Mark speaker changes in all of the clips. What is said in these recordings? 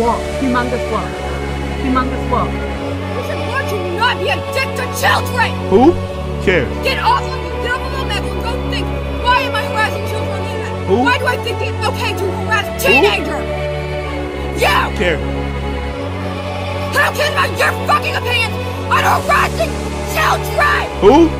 Speaker 1: What? Humongous what? Humongous what?
Speaker 2: Listen, why can you not be a dick to children?
Speaker 3: Who cares?
Speaker 2: Get off of you! Get off of my level and go think, why am I harassing children on the internet?
Speaker 3: Who?
Speaker 2: Why do I think it's okay to harass teenagers? You!
Speaker 3: Care.
Speaker 2: How can your fucking opinions on harassing children?
Speaker 3: Who?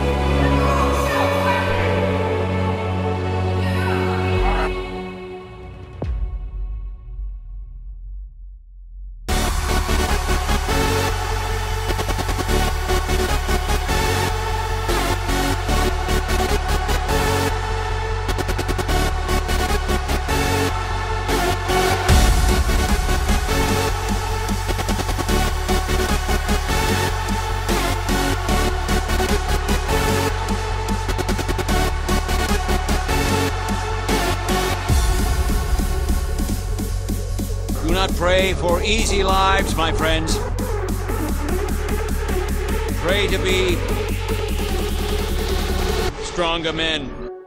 Speaker 4: Do not pray for easy lives, my friends. Pray to be stronger men.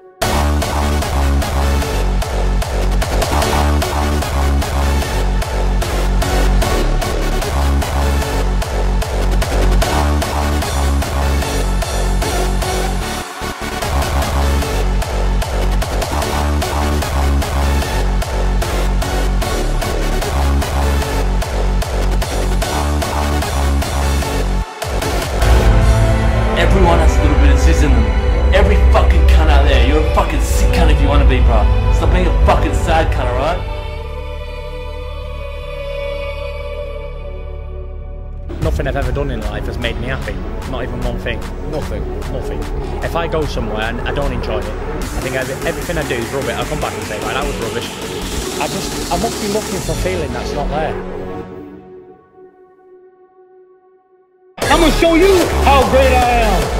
Speaker 5: Everyone has a little bit of Zyzz in them. Every fucking cunt out there. You're a fucking sick cunt if you want to be, bro. Stop being a fucking sad cunt, alright?
Speaker 6: Nothing I've ever done in life has made me happy. Not even one thing. Nothing. If I go somewhere and I don't enjoy it, I think everything I do is rubbish. I'll come back and say, right, that was rubbish. I must be looking for a feeling that's not there. I'm gonna show you how great I am.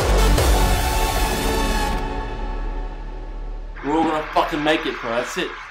Speaker 5: We're all gonna fucking make it, bro. That's it.